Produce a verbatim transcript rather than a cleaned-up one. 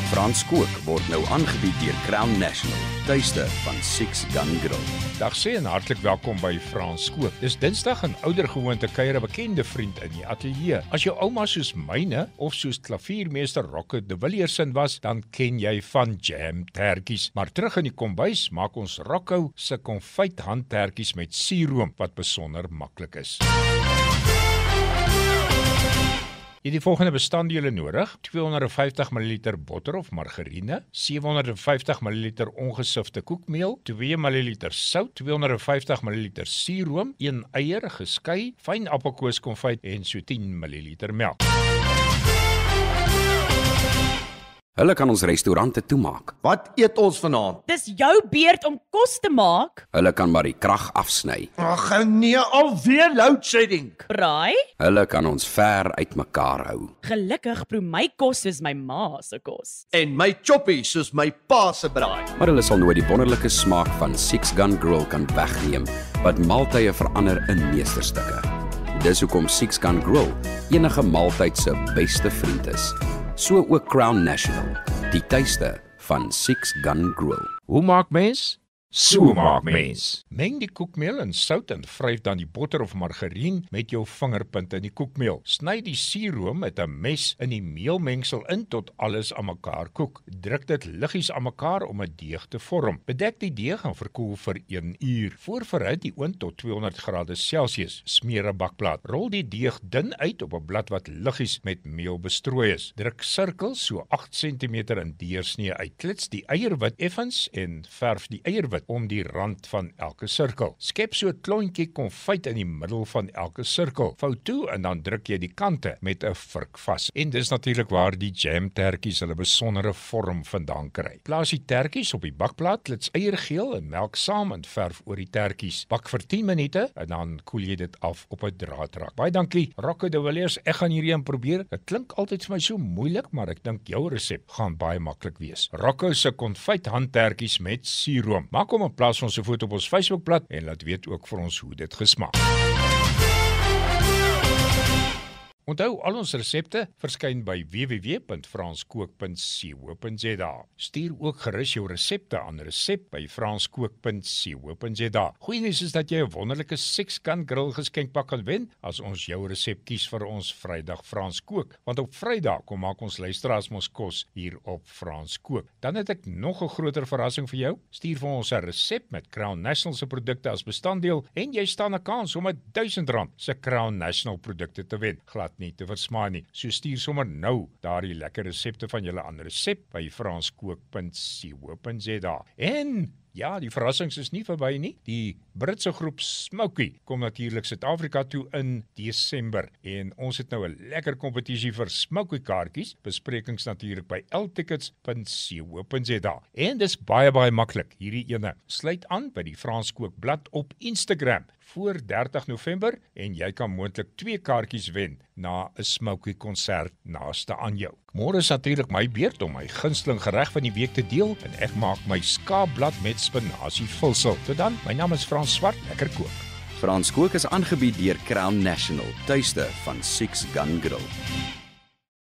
Frans Kook word nou aangebied deur Crown National, tuiste van Six Gun Grill. Dag sê en hartlik welkom by Frans Kook. Dis Dinsdag en oudergewoonte kuier 'n bekende vriend in die ateljee. As jou ouma soos myne of soos klaviermeester Rocco de Villiers was, dan ken jy van jêmtertjies. Maar terug in die kombuis maak ons Rocco se KONFYT HANDTERTJIES met suurroom wat besonder maklik is. Jy het die volgende bestanddele nodig: tweehonderdvyftig milliliter botter of margarine, sewehonderdvyftig milliliter ongesifte koekmeel, twee milliliter sout, tweehonderdvyftig milliliter suurroom, een eier geskei, fyn appelkoeskonfyt en so tien milliliter melk. Hulle kan ons restaurante toemaak. Wat eet ons vanaand? Dis jou beurt om kos te maak. Hulle kan maar die krag afsny. Ag nee, alweer loadshedding. Braai? Hulle kan ons ver uitmekaar hou. Gelukkig proe my kos soos my ma se kos. En my choppie soos my pa se braai. Maar hulle sal nooit die wonderlike smaak van Six Gun Grill kan wegneem, wat maaltye verander in meesterstukke. Dis hoekom Six Gun Grill enige maaltyd se beste vriend is. So ook Crown National, die tuiste van Six Gun Grill. Hoe maak mens? So maak mens. Meng die koekmeel in sout en vryf dan die botter of margarien met jou vingerpunt in die koekmeel. Sny die suurroom met 'n mes in die meelmengsel in tot alles aan mekaar koek. Druk dit liggies aan mekaar om 'n deeg te vorm. Bedek die deeg en verkoel vir een uur. Voorberei die oond tot tweehonderd grade Celsius. Smeer 'n bakplaat. Rol die deeg dun uit op 'n blad wat liggies met meel bestrooi is. Druk sirkels so agt sentimeter in deursnee uit. Klits die eierwit effens en verf die eierwit om die rand van elke sirkel. Skep so 'n klontjie konfyt in die middel van elke sirkel. Vou toe en dan druk jy die kante met 'n vurk vas. En dis natuurlik waar die jêmtertjies hulle besondere vorm vandaan kry. Plaas die tertjies op die bakplaat, klits eiergeel en melk saam en verf oor die tertjies. Bak vir tien minute en dan koel jy dit af op 'n draadrak. Baie dankie, Rocco de Villiers. Ek gaan hierdie een probeer. Dit klink altyd vir my so moeilik, maar ek dink jou resep gaan baie maklik wees. Rocco se KONFYT HANDTERTJIES met suurroom. Maak hom in plaas van ons 'n foto op ons Facebookblad en laat weet ook vir ons hoe dit gesmaak. Onthou, al ons resepte verskyn by w w w punt frans kook punt co punt za. Stuur ook gerus jou resepte aan resep by frans kook punt co punt za. Goeie nuus is dat jy 'n wonderlike Six Gun Grill geskenkpak kan wen as ons jou resep kies vir ons Vrydag Frans Kook. Want op Vrydag kom maak ons luisteraars mos kos hier op Frans Kook. Dan het ek nog 'n groter verrassing vir jou. Stuur vir ons 'n resep met Crown National se produkte as bestanddeel en jy staan 'n kans om 'n duisend rand se Crown National produkte te wen. Glad nie te versmaai nie. So stuur sommer nou daardie lekker resepte van julle aan resep by frans kook punt co punt za. En ja, die verrassings is nie verby nie. Die Britse groep Smoky kom natuurlik Suid-Afrika toe in Desember en ons het nou 'n lekker kompetisie vir Smoky kaartjies. Besprekings natuurlik by l tickets punt co punt za. En dis baie baie maklik. Hierdie ene sluit aan by die Frans Kook blad op Instagram voor dertig November en jy kan moontlik twee kaartjies wen na 'n Smoky konsert naaste aan jou. Môre is natuurlik my beurt om my gunsteling gereg van die week te deel en ek maak my skaapblad met spinasie vulsel. Tot dan, my naam is Frans Swart, lekker kook. Frans Kook is aangebied deur Crown National, tuiste van Six Gun Grill.